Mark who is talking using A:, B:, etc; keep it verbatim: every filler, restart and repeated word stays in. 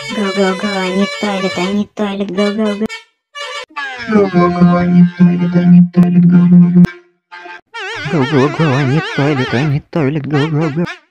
A: Go, go, go, I need toilet, I need toilet, go, go, go.
B: Go, go, go, I need toilet, I need toilet, go, go, go.
C: Go, go, go, I need toilet, I need toilet, go, go, go.